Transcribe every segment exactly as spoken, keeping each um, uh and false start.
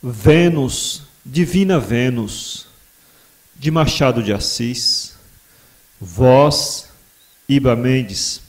Vênus, Divina Vênus, de Machado de Assis, voz, Iba Mendes.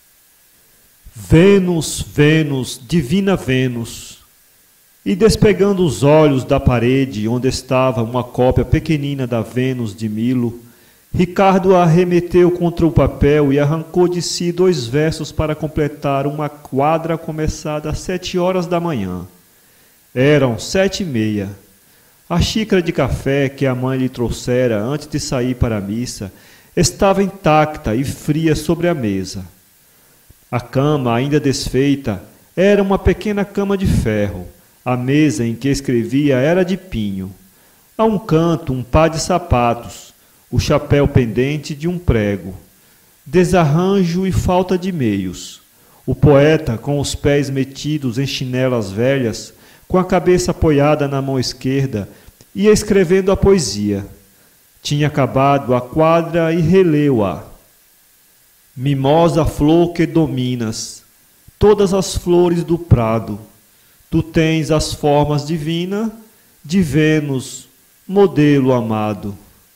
Vênus, Vênus, Divina Vênus, e despegando os olhos da parede onde estava uma cópia pequenina da Vênus de Milo, Ricardo a arremeteu contra o papel e arrancou de si dois versos para completar uma quadra começada às sete horas da manhã. Eram sete e meia. A xícara de café que a mãe lhe trouxera antes de sair para a missa estava intacta e fria sobre a mesa. A cama, ainda desfeita, era uma pequena cama de ferro. A mesa em que escrevia era de pinho. A um canto, um par de sapatos, o chapéu pendente de um prego. Desarranjo e falta de meios. O poeta, com os pés metidos em chinelas velhas, com a cabeça apoiada na mão esquerda, ia escrevendo a poesia. Tinha acabado a quadra e releu-a. Mimosa flor que dominas, todas as flores do prado, tu tens as formas divinas de Vênus, modelo amado.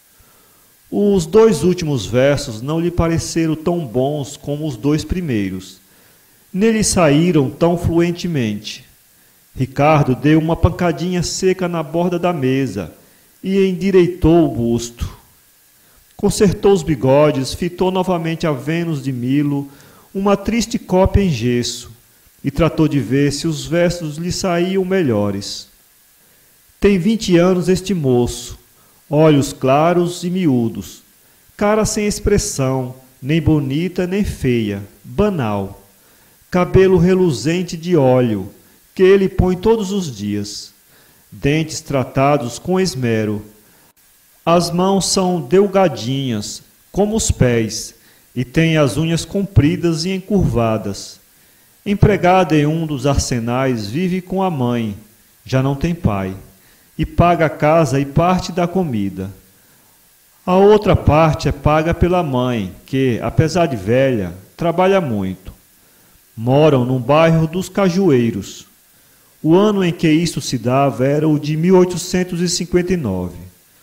Os dois últimos versos não lhe pareceram tão bons como os dois primeiros. Nele saíram tão fluentemente. Ricardo deu uma pancadinha seca na borda da mesa e endireitou o busto. Consertou os bigodes, fitou novamente a Vênus de Milo, uma triste cópia em gesso, e tratou de ver se os versos lhe saíam melhores. Tem vinte anos este moço, olhos claros e miúdos, cara sem expressão, nem bonita nem feia, banal, cabelo reluzente de óleo, que ele põe todos os dias, dentes tratados com esmero. As mãos são delgadinhas, como os pés, e tem as unhas compridas e encurvadas. Empregada em um dos arsenais, vive com a mãe, já não tem pai, e paga a casa e parte da comida. A outra parte é paga pela mãe, que, apesar de velha, trabalha muito. Moram num bairro dos Cajueiros. O ano em que isto se dava era o de mil oitocentos e cinquenta e nove.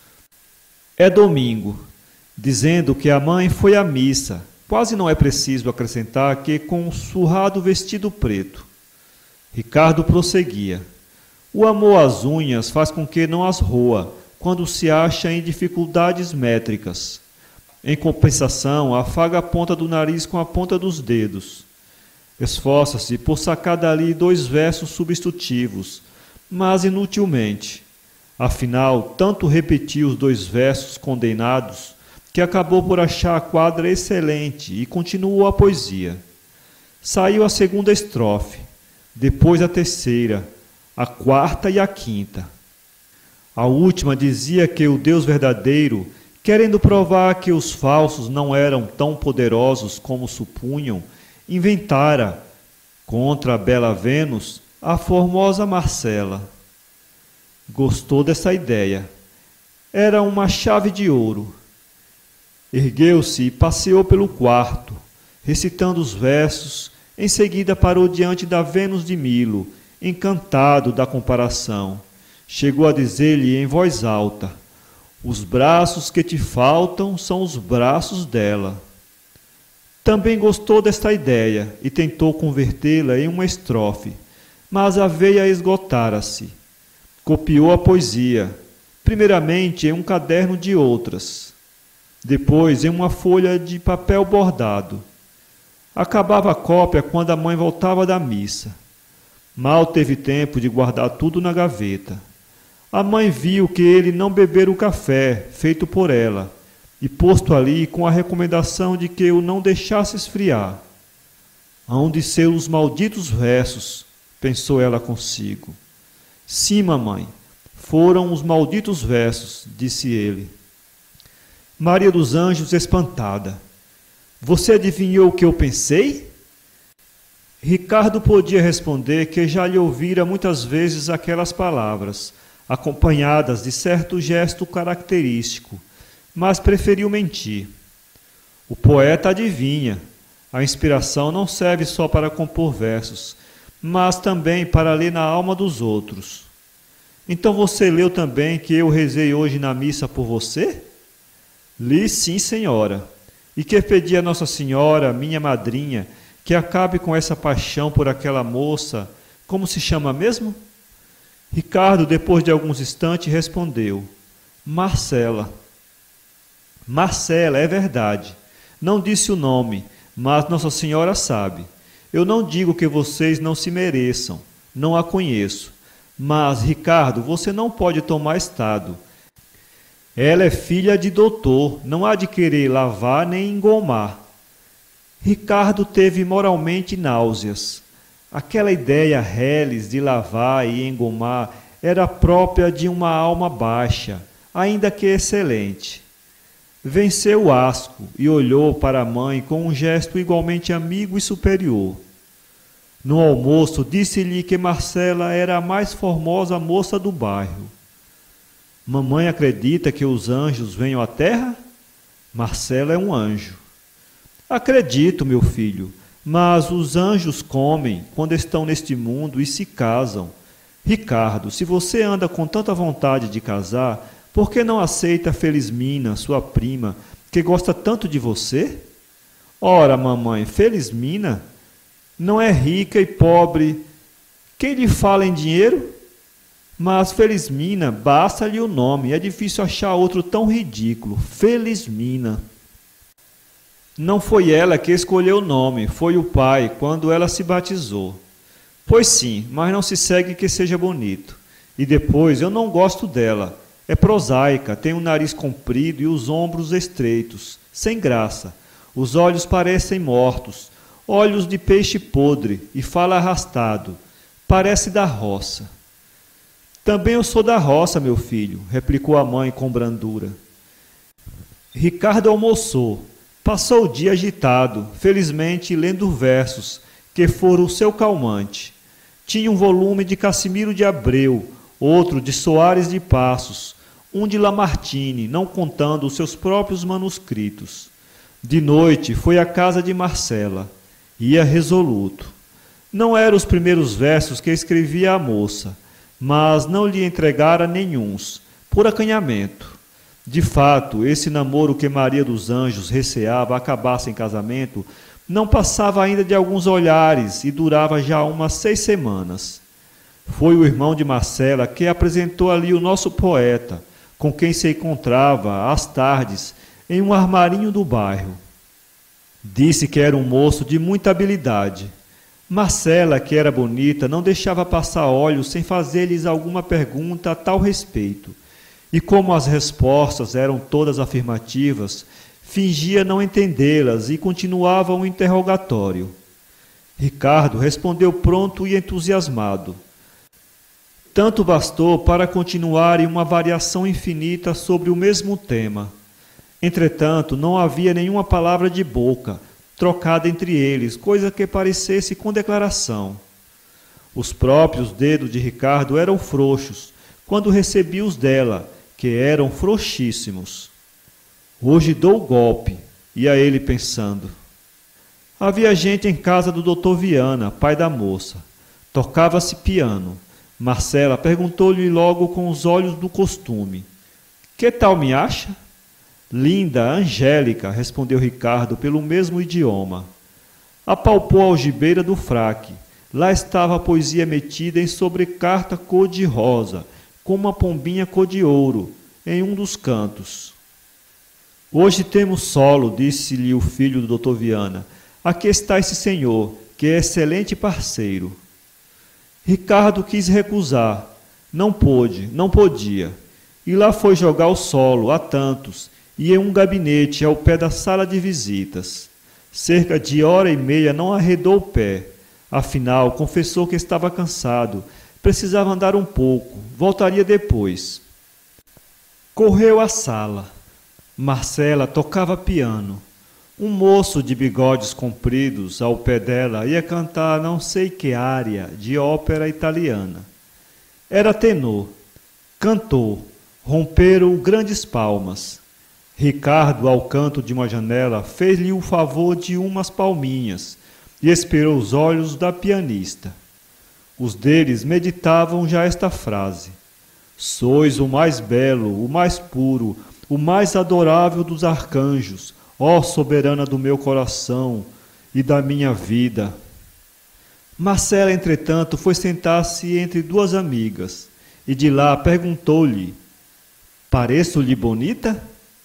É domingo, dizendo que a mãe foi à missa. Quase não é preciso acrescentar que com um surrado vestido preto. Ricardo prosseguia. O amor às unhas faz com que não as roa, quando se acha em dificuldades métricas. Em compensação, afaga a ponta do nariz com a ponta dos dedos. Esforça-se por sacar dali dois versos substitutivos, mas inutilmente. Afinal, tanto repetiu os dois versos condenados que acabou por achar a quadra excelente e continuou a poesia. Saiu a segunda estrofe, depois a terceira, a quarta e a quinta. A última dizia que o Deus verdadeiro, querendo provar que os falsos não eram tão poderosos como supunham, inventara, contra a bela Vênus, a formosa Marcela. Gostou dessa ideia. Era uma chave de ouro. Ergueu-se e passeou pelo quarto, recitando os versos. Em seguida parou diante da Vênus de Milo, encantado da comparação. Chegou a dizer-lhe em voz alta: os braços que te faltam são os braços dela. Também gostou desta ideia e tentou convertê-la em uma estrofe, mas a veia esgotara-se. Copiou a poesia, primeiramente em um caderno de outras, depois em uma folha de papel bordado. Acabava a cópia quando a mãe voltava da missa. Mal teve tempo de guardar tudo na gaveta. A mãe viu que ele não bebera o café feito por ela, e posto ali com a recomendação de que o não deixasse esfriar. Hão de ser os malditos versos, pensou ela consigo. Sim, mamãe, foram os malditos versos, disse ele. Maria dos Anjos, espantada. Você adivinhou o que eu pensei? Ricardo podia responder que já lhe ouvira muitas vezes aquelas palavras, acompanhadas de certo gesto característico, mas preferiu mentir. O poeta adivinha. A inspiração não serve só para compor versos, mas também para ler na alma dos outros. Então você leu também que eu rezei hoje na missa por você? Li sim, senhora. E que pedi a Nossa Senhora, minha madrinha, que acabe com essa paixão por aquela moça, como se chama mesmo? Ricardo, depois de alguns instantes, respondeu: Marcela. Marcela, é verdade. Não disse o nome, mas Nossa Senhora sabe. Eu não digo que vocês não se mereçam, não a conheço. Mas, Ricardo, você não pode tomar estado. Ela é filha de doutor, não há de querer lavar nem engomar. Ricardo teve moralmente náuseas. Aquela ideia reles de lavar e engomar era própria de uma alma baixa, ainda que excelente. Venceu o asco e olhou para a mãe com um gesto igualmente amigo e superior. No almoço, disse-lhe que Marcela era a mais formosa moça do bairro. Mamãe acredita que os anjos venham à terra? Marcela é um anjo. Acredito, meu filho, mas os anjos comem quando estão neste mundo e se casam. Ricardo, se você anda com tanta vontade de casar, por que não aceita Felismina, sua prima, que gosta tanto de você? Ora, mamãe, Felismina não é rica e pobre. Quem lhe fala em dinheiro? Mas Felismina, basta-lhe o nome, é difícil achar outro tão ridículo. Felismina. Não foi ela que escolheu o nome, foi o pai, quando ela se batizou. Pois sim, mas não se segue que seja bonito. E depois, eu não gosto dela. É prosaica, tem o nariz comprido e os ombros estreitos, sem graça. Os olhos parecem mortos, olhos de peixe podre, e fala arrastado. Parece da roça. Também eu sou da roça, meu filho, replicou a mãe com brandura. Ricardo almoçou. Passou o dia agitado, felizmente lendo versos, que foram o seu calmante. Tinha um volume de Cassimiro de Abreu, outro de Soares de Passos, um de Lamartine, não contando os seus próprios manuscritos. De noite foi à casa de Marcela. Ia resoluto. Não eram os primeiros versos que escrevia a moça, mas não lhe entregara nenhuns, por acanhamento. De fato, esse namoro que Maria dos Anjos receava acabasse em casamento não passava ainda de alguns olhares e durava já umas seis semanas. Foi o irmão de Marcela que apresentou ali o nosso poeta, com quem se encontrava, às tardes, em um armarinho do bairro. Disse que era um moço de muita habilidade. Marcela, que era bonita, não deixava passar olhos sem fazer-lhes alguma pergunta a tal respeito. E como as respostas eram todas afirmativas, fingia não entendê-las e continuava um interrogatório. Ricardo respondeu pronto e entusiasmado. Tanto bastou para continuarem uma variação infinita sobre o mesmo tema. Entretanto, não havia nenhuma palavra de boca trocada entre eles, coisa que parecesse com declaração. Os próprios dedos de Ricardo eram frouxos, quando recebia os dela, que eram frouxíssimos. Hoje dou o golpe, ia ele pensando. Havia gente em casa do doutor Viana, pai da moça. Tocava-se piano. Marcela perguntou-lhe logo com os olhos do costume. Que tal me acha? Linda, angélica, respondeu Ricardo pelo mesmo idioma. Apalpou a algibeira do fraque. Lá estava a poesia metida em sobrecarta cor-de-rosa, com uma pombinha cor de ouro, em um dos cantos. Hoje temos solo, disse-lhe o filho do doutor Viana. Aqui está esse senhor, que é excelente parceiro. Ricardo quis recusar. Não pôde, não podia. E lá foi jogar o solo, a tantos, e em um gabinete ao pé da sala de visitas. Cerca de hora e meia não arredou o pé. Afinal, confessou que estava cansado, precisava andar um pouco, voltaria depois. Correu à sala. Marcela tocava piano. Um moço de bigodes compridos ao pé dela ia cantar não sei que área de ópera italiana. Era tenor. Cantou. Romperam grandes palmas. Ricardo, ao canto de uma janela, fez-lhe o favor de umas palminhas e esperou os olhos da pianista. Os deles meditavam já esta frase. Sois o mais belo, o mais puro, o mais adorável dos arcanjos, ó soberana do meu coração e da minha vida. Marcela, entretanto, foi sentar-se entre duas amigas, e de lá perguntou-lhe: Pareço-lhe bonita?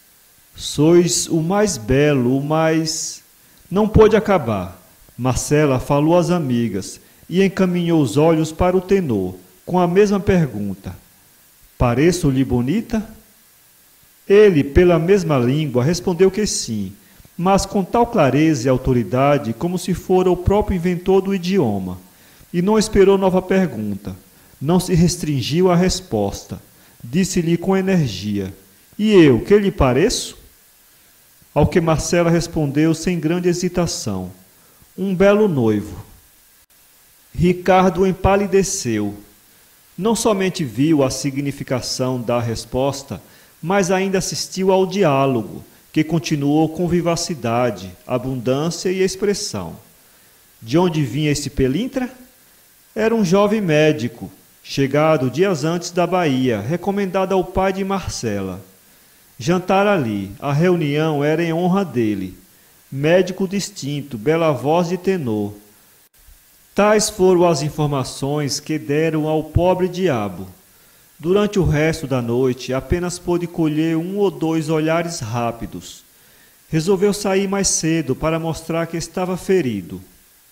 Sois o mais belo, o mais... Não pôde acabar. Marcela falou às amigas e encaminhou os olhos para o tenor, com a mesma pergunta: Pareço-lhe bonita? Ele, pela mesma língua, respondeu que sim, mas com tal clareza e autoridade como se fora o próprio inventor do idioma, e não esperou nova pergunta. Não se restringiu à resposta. Disse-lhe com energia: E eu, que lhe pareço? Ao que Marcela respondeu sem grande hesitação: Um belo noivo. Ricardo empalideceu. Não somente viu a significação da resposta, mas ainda assistiu ao diálogo, que continuou com vivacidade, abundância e expressão. De onde vinha esse pelintra? Era um jovem médico, chegado dias antes da Bahia, recomendado ao pai de Marcela. Jantara ali, a reunião era em honra dele. Médico distinto, bela voz de tenor. Tais foram as informações que deram ao pobre diabo. Durante o resto da noite, apenas pôde colher um ou dois olhares rápidos. Resolveu sair mais cedo para mostrar que estava ferido.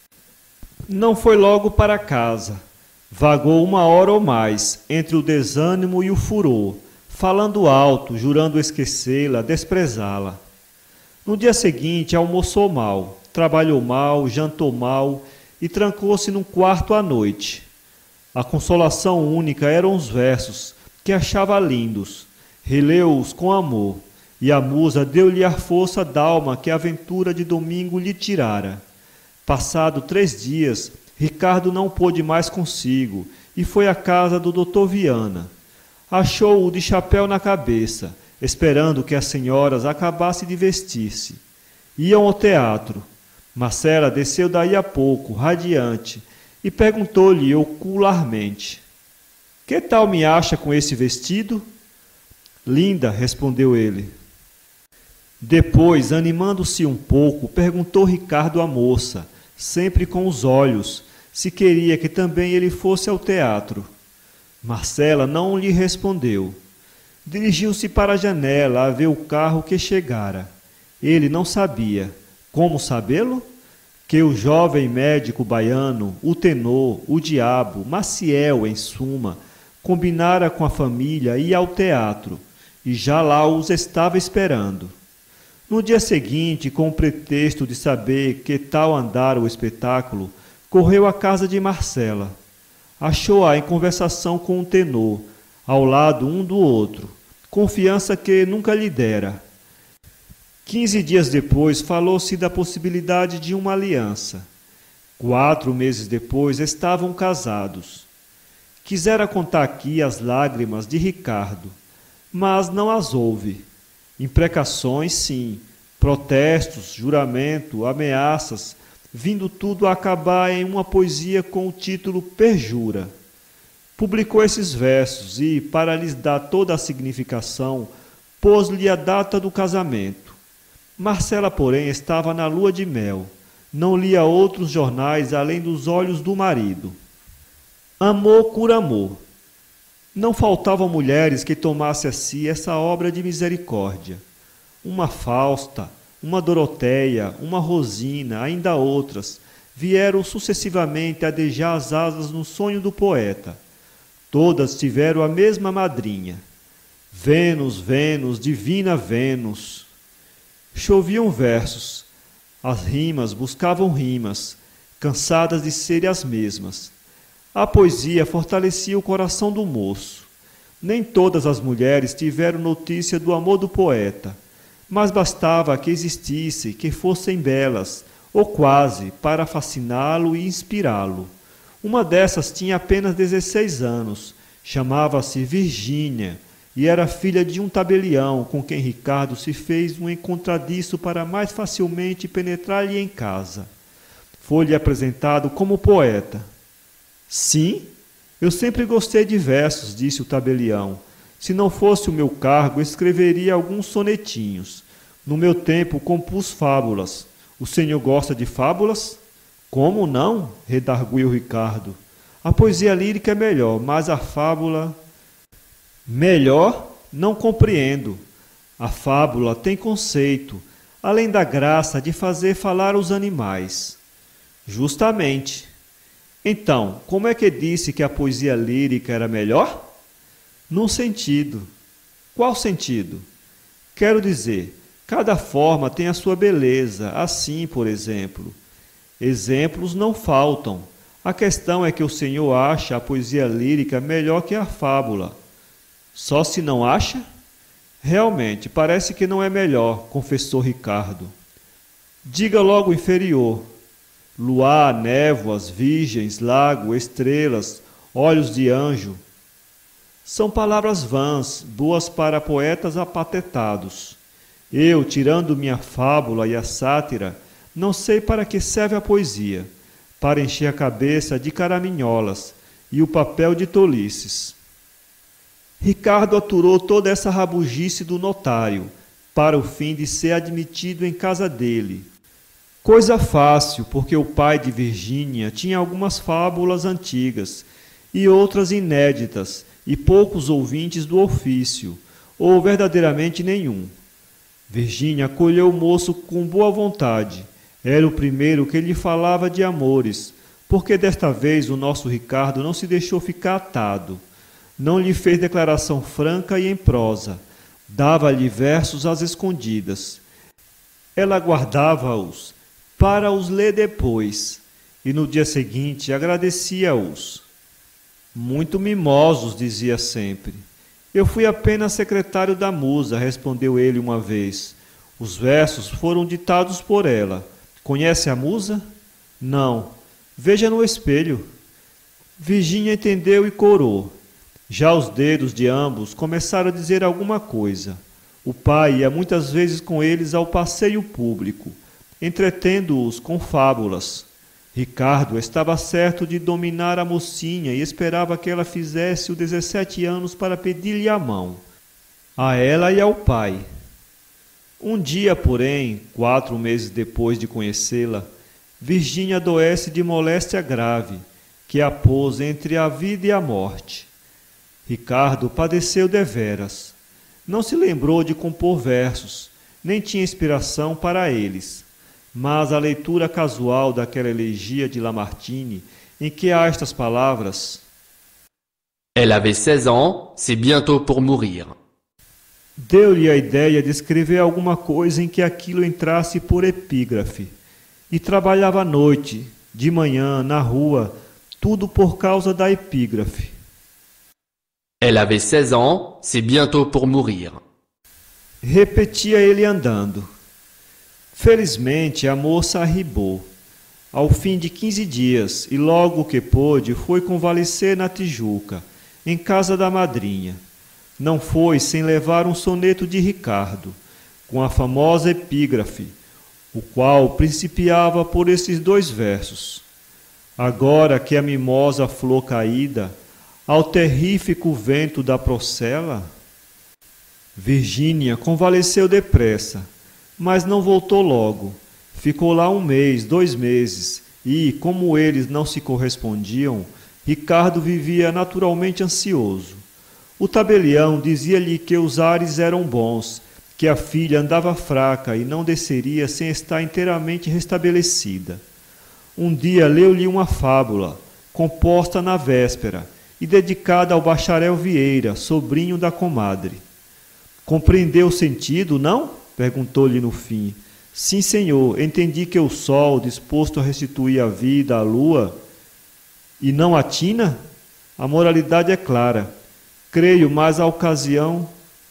Não foi logo para casa. Vagou uma hora ou mais, entre o desânimo e o furor, falando alto, jurando esquecê-la, desprezá-la. No dia seguinte, almoçou mal, trabalhou mal, jantou mal e trancou-se num quarto à noite. A consolação única eram os versos, que achava lindos. Releu-os com amor, e a musa deu-lhe a força d'alma que a aventura de domingo lhe tirara. Passado três dias, Ricardo não pôde mais consigo, e foi à casa do doutor Viana. Achou-o de chapéu na cabeça, esperando que as senhoras acabassem de vestir-se. Iam ao teatro. Marcela desceu daí a pouco, radiante, e perguntou-lhe ocularmente: Que tal me acha com esse vestido? Linda, respondeu ele. Depois, animando-se um pouco, perguntou Ricardo à moça, sempre com os olhos, se queria que também ele fosse ao teatro. Marcela não lhe respondeu. Dirigiu-se para a janela a ver o carro que chegara. Ele não sabia. Como sabê-lo? Que o jovem médico baiano, o tenor, o diabo, Maciel, em suma, combinara com a família ir ao teatro, e já lá os estava esperando. No dia seguinte, com o pretexto de saber que tal andara o espetáculo, correu à casa de Marcela. Achou-a em conversação com o tenor, ao lado um do outro, confiança que nunca lhe dera. Quinze dias depois, falou-se da possibilidade de uma aliança. Quatro meses depois, estavam casados. Quisera contar aqui as lágrimas de Ricardo, mas não as houve. Imprecações, sim, protestos, juramento, ameaças, vindo tudo a acabar em uma poesia com o título Perjura. Publicou esses versos e, para lhes dar toda a significação, pôs-lhe a data do casamento. Marcela, porém, estava na lua de mel. Não lia outros jornais além dos olhos do marido. Amor cura amor. Não faltavam mulheres que tomassem a si essa obra de misericórdia. Uma Fausta, uma Doroteia, uma Rosina, ainda outras, vieram sucessivamente adejar as asas no sonho do poeta. Todas tiveram a mesma madrinha. Vênus, Vênus, divina Vênus. Choviam versos. As rimas buscavam rimas, cansadas de serem as mesmas. A poesia fortalecia o coração do moço. Nem todas as mulheres tiveram notícia do amor do poeta, mas bastava que existisse, que fossem belas, ou quase, para fasciná-lo e inspirá-lo. Uma dessas tinha apenas dezesseis anos, chamava-se Virgínia, e era filha de um tabelião com quem Ricardo se fez um encontradiço para mais facilmente penetrar-lhe em casa. Foi-lhe apresentado como poeta. Sim, Eu sempre gostei de versos, disse o tabelião. Se não fosse o meu cargo, escreveria alguns sonetinhos. No meu tempo, compus fábulas. O senhor gosta de fábulas? Como não? Redarguiu Ricardo. A poesia lírica é melhor, mas a fábula... Melhor? Não compreendo. A fábula tem conceito, além da graça de fazer falar os animais. Justamente. Então, como é que disse que a poesia lírica era melhor? Num sentido. Qual sentido? Quero dizer, cada forma tem a sua beleza. Assim, por exemplo. Exemplos não faltam. A questão é que o senhor acha a poesia lírica melhor que a fábula. Só se não acha? Realmente, parece que não é melhor, confessou Ricardo. Diga logo o inferior. Luar, névoas, virgens, lago, estrelas, olhos de anjo. São palavras vãs, boas para poetas apatetados. Eu, tirando minha fábula e a sátira, não sei para que serve a poesia, para encher a cabeça de caraminholas e o papel de tolices. Ricardo aturou toda essa rabugice do notário, para o fim de ser admitido em casa dele. Coisa fácil, porque o pai de Virgínia tinha algumas fábulas antigas e outras inéditas, e poucos ouvintes do ofício, ou verdadeiramente nenhum. Virgínia acolheu o moço com boa vontade. Era o primeiro que lhe falava de amores, porque desta vez o nosso Ricardo não se deixou ficar atado. Não lhe fez declaração franca e em prosa. Dava-lhe versos às escondidas. Ela guardava-os para os ler depois, e no dia seguinte agradecia-os. Muito mimosos, dizia sempre. Eu fui apenas secretário da musa, respondeu ele uma vez. Os versos foram ditados por ela. Conhece a musa? Não. Veja no espelho. Virgínia entendeu e corou. Já os dedos de ambos começaram a dizer alguma coisa. O pai ia muitas vezes com eles ao passeio público, entretendo-os com fábulas. Ricardo estava certo de dominar a mocinha e esperava que ela fizesse os dezessete anos para pedir-lhe a mão, a ela e ao pai. Um dia, porém, quatro meses depois de conhecê-la, Virgínia adoece de moléstia grave, que a pôs entre a vida e a morte. Ricardo padeceu deveras. Não se lembrou de compor versos, nem tinha inspiração para eles. Mas a leitura casual daquela elegia de Lamartine, em que há estas palavras: Elle avait seize ans, c'est bientôt pour mourir. Deu-lhe a ideia de escrever alguma coisa em que aquilo entrasse por epígrafe. E trabalhava à noite, de manhã, na rua, tudo por causa da epígrafe. Elle avait seize ans, c'est bientôt pour mourir. Repetia ele andando. Felizmente a moça arribou. Ao fim de quinze dias, e logo que pôde, foi convalescer na Tijuca, em casa da madrinha. Não foi sem levar um soneto de Ricardo, com a famosa epígrafe, o qual principiava por esses dois versos. Agora que a mimosa flor caída, ao terrífico vento da procela, Virgínia convalesceu depressa, mas não voltou logo. Ficou lá um mês, dois meses, e, como eles não se correspondiam, Ricardo vivia naturalmente ansioso. O tabelião dizia-lhe que os ares eram bons, que a filha andava fraca e não desceria sem estar inteiramente restabelecida. Um dia leu-lhe uma fábula, composta na véspera, e dedicada ao bacharel Vieira, sobrinho da comadre. Compreendeu o sentido, não? Perguntou-lhe no fim. Sim, senhor, entendi que o sol, disposto a restituir a vida à lua, e não a tina? A moralidade é clara. Creio, mas a ocasião...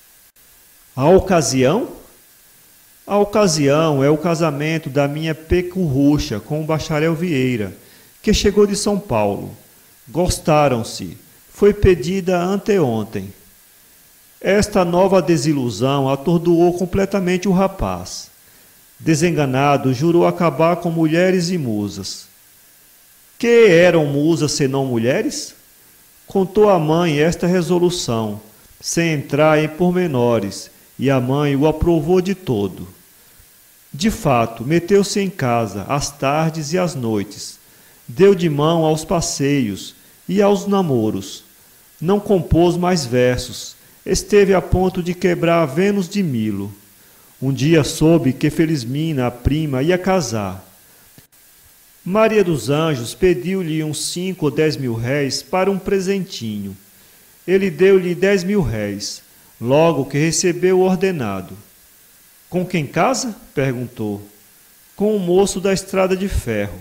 A ocasião? A ocasião é o casamento da minha pecurrucha com o bacharel Vieira, que chegou de São Paulo. Gostaram-se. Foi pedida anteontem. Esta nova desilusão atordoou completamente o rapaz. Desenganado, jurou acabar com mulheres e musas. Que eram musas senão mulheres? Contou à mãe esta resolução, sem entrar em pormenores, e a mãe o aprovou de todo. De fato, meteu-se em casa, às tardes e às noites, deu de mão aos passeios e aos namoros. Não compôs mais versos, esteve a ponto de quebrar a Vênus de Milo. Um dia soube que Felismina, a prima, ia casar. Maria dos Anjos pediu-lhe uns cinco ou dez mil réis para um presentinho. Ele deu-lhe dez mil réis, logo que recebeu o ordenado. Com quem casa? Perguntou. Com o moço da estrada de ferro.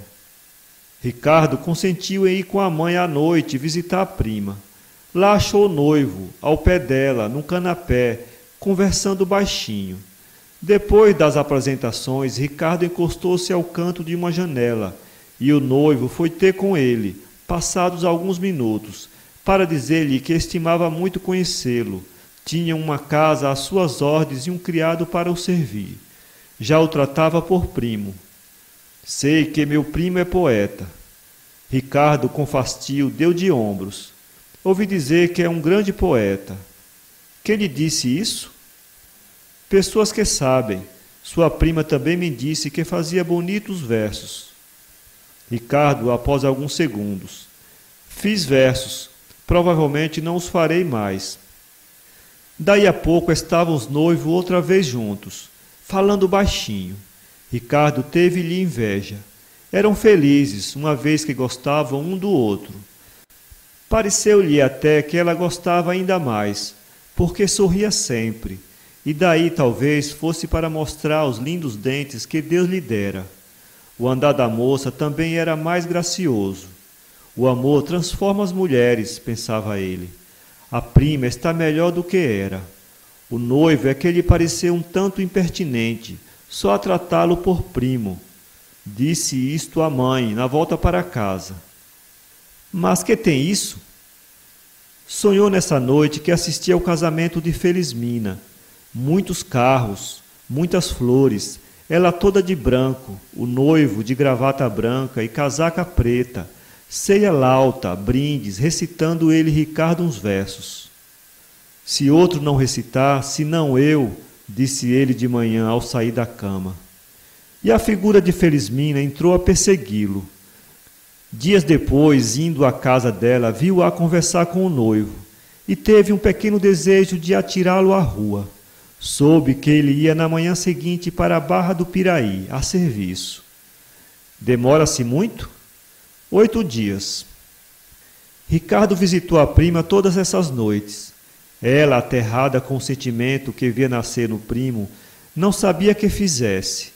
Ricardo consentiu em ir com a mãe à noite visitar a prima. Lá achou o noivo, ao pé dela, num canapé, conversando baixinho. Depois das apresentações, Ricardo encostou-se ao canto de uma janela, e o noivo foi ter com ele, passados alguns minutos, para dizer-lhe que estimava muito conhecê-lo. Tinha uma casa às suas ordens e um criado para o servir. Já o tratava por primo. Sei que meu primo é poeta. Ricardo, com fastio, deu de ombros. Ouvi dizer que é um grande poeta. Quem lhe disse isso? Pessoas que sabem. Sua prima também me disse que fazia bonitos versos. Ricardo, após alguns segundos. Fiz versos. Provavelmente não os farei mais. Daí a pouco estavam os noivos outra vez juntos, falando baixinho. Ricardo teve-lhe inveja. Eram felizes, uma vez que gostavam um do outro. Pareceu-lhe até que ela gostava ainda mais, porque sorria sempre, e daí talvez fosse para mostrar os lindos dentes que Deus lhe dera. O andar da moça também era mais gracioso. O amor transforma as mulheres, pensava ele. A prima está melhor do que era. O noivo é que lhe pareceu um tanto impertinente, só a tratá-lo por primo. Disse isto à mãe, na volta para casa. Mas que tem isso? Sonhou nessa noite que assistia ao casamento de Felismina. Muitos carros, muitas flores, ela toda de branco, o noivo de gravata branca e casaca preta, ceia lauta, brindes, recitando ele Ricardo uns versos. Se outro não recitar, senão eu, disse ele de manhã ao sair da cama. E a figura de Felismina entrou a persegui-lo. Dias depois, indo à casa dela, viu-a conversar com o noivo e teve um pequeno desejo de atirá-lo à rua. Soube que ele ia na manhã seguinte para a Barra do Piraí, a serviço. Demora-se muito? Oito dias. Ricardo visitou a prima todas essas noites. Ela, aterrada com o sentimento que via nascer no primo, não sabia que fizesse.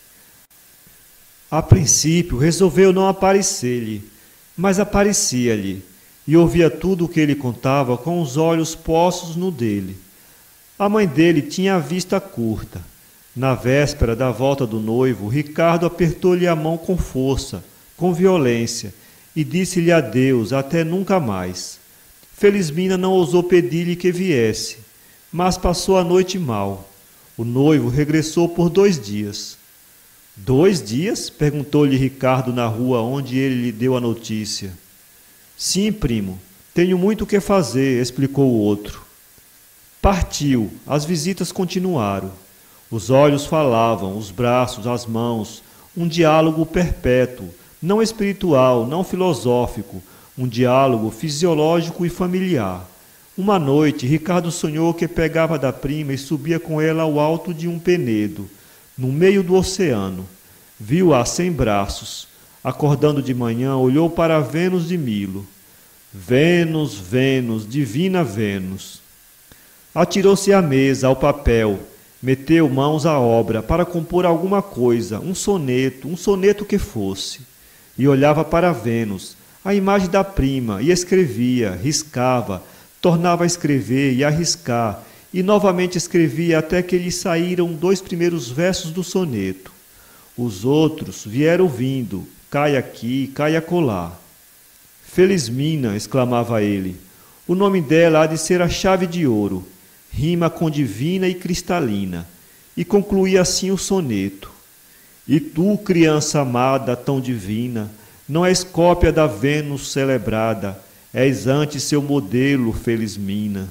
A princípio, resolveu não aparecer-lhe, mas aparecia-lhe, e ouvia tudo o que ele contava com os olhos postos no dele. A mãe dele tinha a vista curta. Na véspera da volta do noivo, Ricardo apertou-lhe a mão com força, com violência, e disse-lhe adeus até nunca mais. Felismina não ousou pedir-lhe que viesse, mas passou a noite mal. O noivo regressou por dois dias. Dois dias? Perguntou-lhe Ricardo na rua onde ele lhe deu a notícia. Sim, primo, tenho muito o que fazer, explicou o outro. Partiu, as visitas continuaram. Os olhos falavam, os braços, as mãos, um diálogo perpétuo, não espiritual, não filosófico, um diálogo fisiológico e familiar. Uma noite, Ricardo sonhou que pegava da prima e subia com ela ao alto de um penedo, no meio do oceano. Viu-a sem braços. Acordando de manhã, olhou para a Vênus de Milo. Vênus, Vênus, divina Vênus. Atirou-se à mesa, ao papel, meteu mãos à obra para compor alguma coisa, um soneto, um soneto que fosse. E olhava para Vênus, a imagem da prima, e escrevia, riscava, tornava a escrever e a riscar, e novamente escrevia até que lhe saíram dois primeiros versos do soneto. Os outros vieram vindo, cai aqui, cai acolá. Felismina, exclamava ele, o nome dela há de ser a chave de ouro, rima com divina e cristalina, e concluía assim o soneto. E tu, criança amada, tão divina, não és cópia da Vênus celebrada, És antes seu modelo, Felizmina.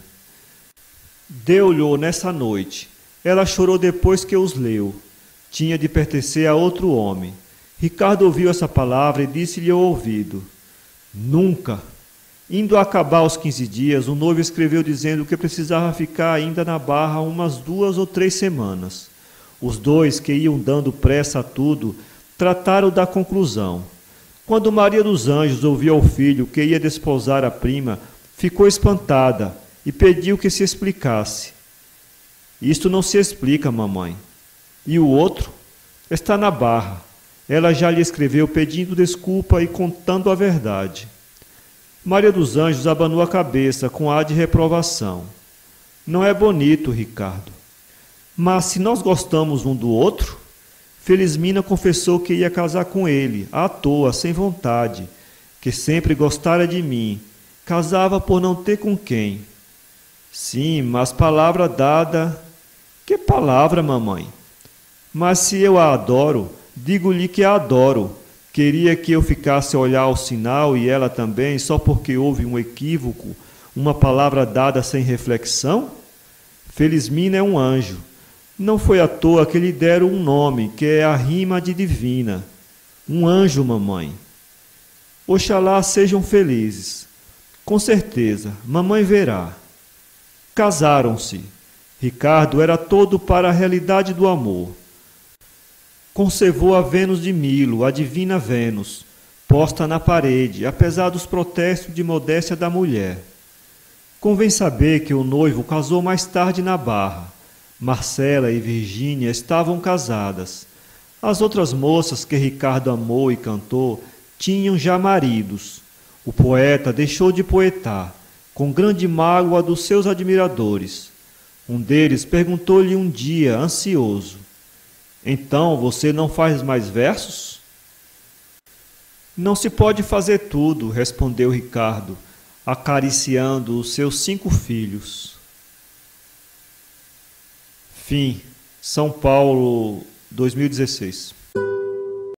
Deu-lhe nessa noite. Ela chorou depois que os leu. Tinha de pertencer a outro homem. Ricardo ouviu essa palavra e disse-lhe ao ouvido: Nunca! Indo a acabar os quinze dias, o noivo escreveu dizendo que precisava ficar ainda na Barra umas duas ou três semanas. Os dois, que iam dando pressa a tudo, trataram da conclusão. Quando Maria dos Anjos ouviu ao filho que ia desposar a prima, ficou espantada e pediu que se explicasse. Isto não se explica, mamãe. E o outro? Está na Barra. Ela já lhe escreveu pedindo desculpa e contando a verdade. Maria dos Anjos abanou a cabeça com ar de reprovação. Não é bonito, Ricardo. Mas se nós gostamos um do outro... Felizmina confessou que ia casar com ele, à toa, sem vontade, que sempre gostara de mim, casava por não ter com quem. Sim, mas palavra dada... Que palavra, mamãe? Mas se eu a adoro, digo-lhe que a adoro. Queria que eu ficasse a olhar o sinal e ela também, só porque houve um equívoco, uma palavra dada sem reflexão? Felizmina é um anjo. Não foi à toa que lhe deram um nome, que é a rima de divina. Um anjo, mamãe. Oxalá sejam felizes. Com certeza, mamãe verá. Casaram-se. Ricardo era todo para a realidade do amor. Conservou a Vênus de Milo, a divina Vênus, posta na parede, apesar dos protestos de modéstia da mulher. Convém saber que o noivo casou mais tarde na Barra. Marcela e Virgínia estavam casadas. As outras moças que Ricardo amou e cantou tinham já maridos. O poeta deixou de poetar, com grande mágoa dos seus admiradores. Um deles perguntou-lhe um dia, ansioso: Então você não faz mais versos? Não se pode fazer tudo, respondeu Ricardo, acariciando os seus cinco filhos. Fim. São Paulo, dois mil e dezesseis.